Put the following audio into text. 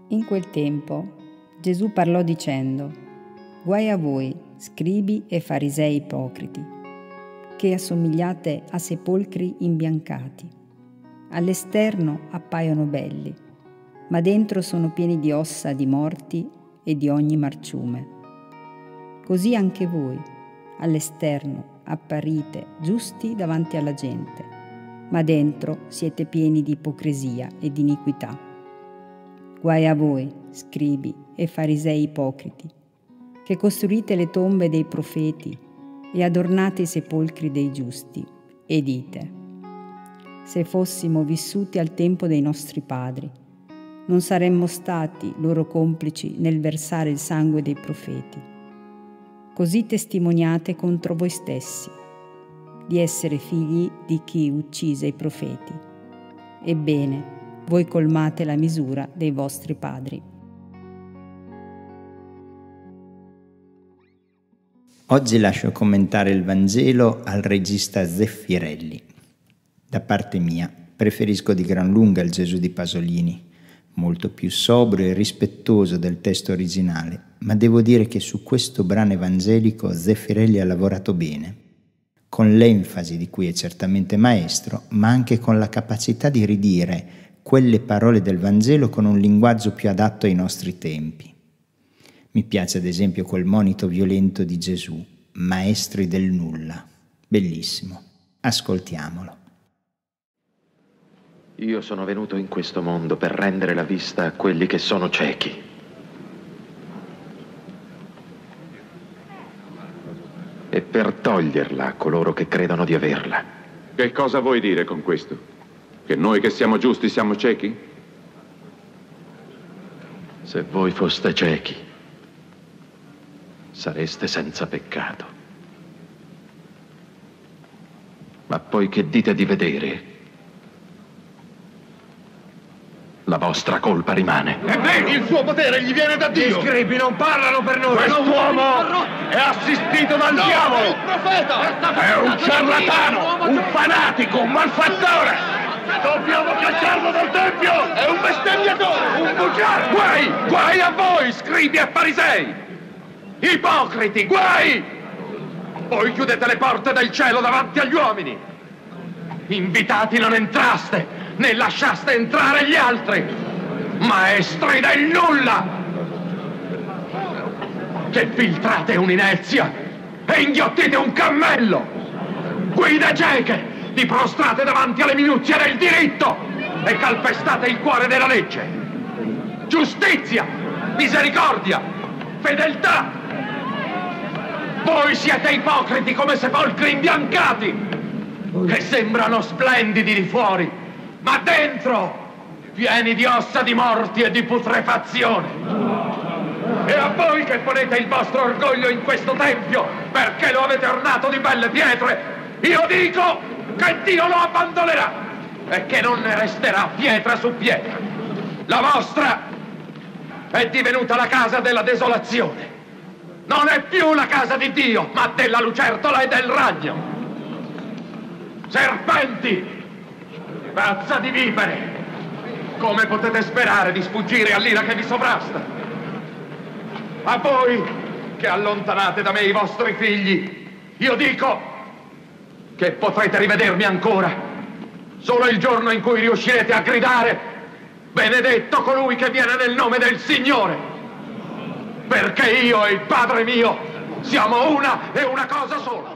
In quel tempo Gesù parlò dicendo: «Guai a voi, scribi e farisei ipocriti, che assomigliate a sepolcri imbiancati. All'esterno appaiono belli, ma dentro sono pieni di ossa di morti e di ogni marciume. Così anche voi, all'esterno, apparite giusti davanti alla gente, ma dentro siete pieni di ipocrisia e di iniquità. Guai a voi, scribi e farisei ipocriti, che costruite le tombe dei profeti e adornate i sepolcri dei giusti, e dite: se fossimo vissuti al tempo dei nostri padri, non saremmo stati loro complici nel versare il sangue dei profeti. Così testimoniate contro voi stessi di essere figli di chi uccise i profeti. Ebbene, voi colmate la misura dei vostri padri». Oggi lascio commentare il Vangelo al regista Zeffirelli. Da parte mia, preferisco di gran lunga il Gesù di Pasolini, molto più sobrio e rispettoso del testo originale, ma devo dire che su questo brano evangelico Zeffirelli ha lavorato bene, con l'enfasi di cui è certamente maestro, ma anche con la capacità di ridire quelle parole del Vangelo con un linguaggio più adatto ai nostri tempi. Mi piace ad esempio quel monito violento di Gesù, maestri del nulla. Bellissimo. Ascoltiamolo. Io sono venuto in questo mondo per rendere la vista a quelli che sono ciechi. E per toglierla a coloro che credono di averla. Che cosa vuoi dire con questo? Che noi che siamo giusti siamo ciechi? Se voi foste ciechi, sareste senza peccato. Ma poi che dite di vedere, la vostra colpa rimane. E vedi, il suo potere gli viene da Dio. Gli scribi non parlano per noi. Quest'uomo è assistito dal diavolo. Il profeta è un ciarlatano, un fanatico, un malfattore. Dobbiamo cacciarlo dal tempio. È un bestemmiatore, un bugiardo. Guai a voi, scribi e farisei! Ipocriti, guai! Voi chiudete le porte del cielo davanti agli uomini. Invitati non entraste, né lasciaste entrare gli altri. Maestri del nulla! Che filtrate un'inezia e inghiottite un cammello! Guide cieche, vi prostrate davanti alle minuzie del diritto e calpestate il cuore della legge. Giustizia, misericordia, fedeltà. Voi siete ipocriti come sepolcri imbiancati, che sembrano splendidi di fuori, ma dentro pieni di ossa di morti e di putrefazione. E a voi che ponete il vostro orgoglio in questo tempio perché lo avete ornato di belle pietre, io dico che Dio lo abbandonerà e che non ne resterà pietra su pietra. La vostra è divenuta la casa della desolazione. Non è più la casa di Dio, ma della lucertola e del ragno. Serpenti, razza di vipere, come potete sperare di sfuggire all'ira che vi sovrasta? A voi che allontanate da me i vostri figli, io dico che potrete rivedermi ancora solo il giorno in cui riuscirete a gridare: benedetto colui che viene nel nome del Signore, perché io e il Padre mio siamo una e una cosa sola.